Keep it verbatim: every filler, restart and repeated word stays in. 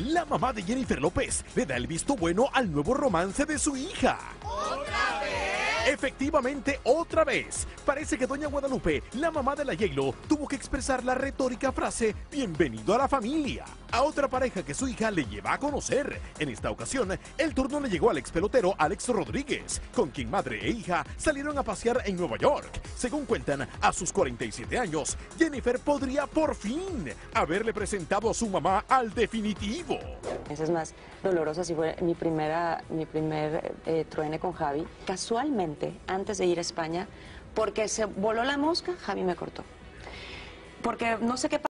La mamá de Jennifer López le da el visto bueno al nuevo romance de su hija. ¿Otra vez? Efectivamente, otra vez. Parece que doña Guadalupe, la mamá de la J-Lo, tuvo que expresar la retórica frase "bienvenido a la familia" a otra pareja que su hija le lleva a conocer. En esta ocasión, el turno le llegó al ex pelotero Alex Rodríguez, con quien madre e hija salieron a pasear en Nueva York. Según cuentan, a sus cuarenta y siete años, Jennifer podría por fin haberle presentado a su mamá al definitivo. Esa es más dolorosa, si fue mi primera, mi primer eh, truene con Javi. Casualmente, antes de ir a España, porque se voló la mosca, Javi me cortó. Porque no sé qué pasó.